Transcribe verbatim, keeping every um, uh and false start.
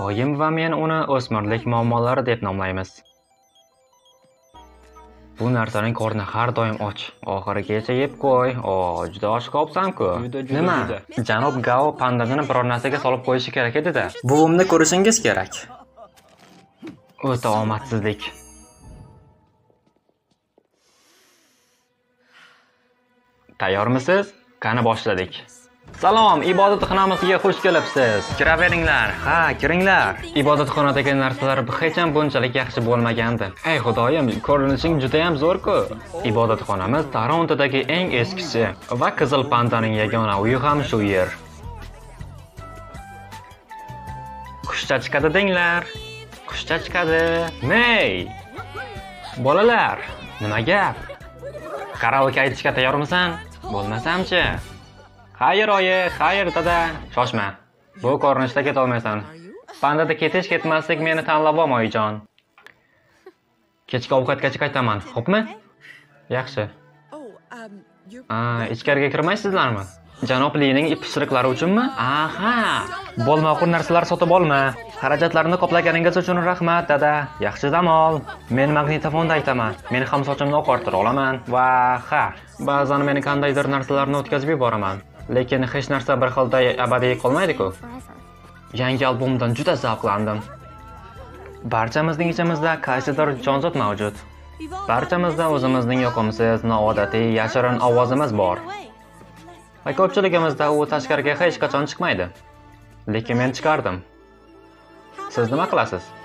Oyim va men uni o'smirlik muammolari deb nomlaymiz. Bu narsaning qorni har doim och. Oxirigacha yeb qo'y. O, juda och qolibsan-ku. Nima? Janob Gao pandagini biror narsaga solib qo'yishi kerak edi-da. Buvimni ko'rishingiz kerak. O'ta omadsizlik. Tayyormisiz? Qani boshladik. Salom, ibodatxonamizga xush kelibsiz. Kiraveringlar. Ha, kiringlar. Ibodatxonadagi narsalar hech ham bunchalik yaxshi bo'lmagandi. Ey xudoyim, ko'rinishing juda ham zo'r-ku. Ibodatxonamiz Torontodagi eng eskisi va Qizil pandaning yagona uyi ham shu yer. Qushcha chiqadi denglar. Qushcha chiqadi. Mey! Bolalar, nima gap? Karaoke aytishga tayyormisan? Bo'lmasamchi? Xayr oyi, xayr dada. Shoshma. Bu ko'rinishda keta olmaysan. Pandada ketish ketmaslik meni tanlab olma oyijon. Kechki ovqatgacha qaytaman, xo'pmi? Yaxshi. A, ichkariga kirmaysizlarmi? Janob Lining ip-pishiriqlari uchunmi? Aha. Bo'lmaqur narsalar sotib olma. Xarajatlarni qoplaganingiz uchun rahmat dada. Yaxshi dam ol. Men magnitofonda aytaman. Men ham sochimni oqartira olaman va ha, ba'zan meni qandaydir narsalarni o'tkazib yuboraman. Lekin hech narsa bir xilda abadiy qolmaydi-ku. Yangi albomdan juda zavqlandim. Barchamizning ichimizda qaysidir jonzot mavjud. Barchamizda o'zimizning yoqimsiz, noodatiy, yashirin ovozimiz bor. Va ko'pchiligimizda u tashqariga hech qachon chiqmaydi. Lekin men chiqardim. Siz nima qilasiz?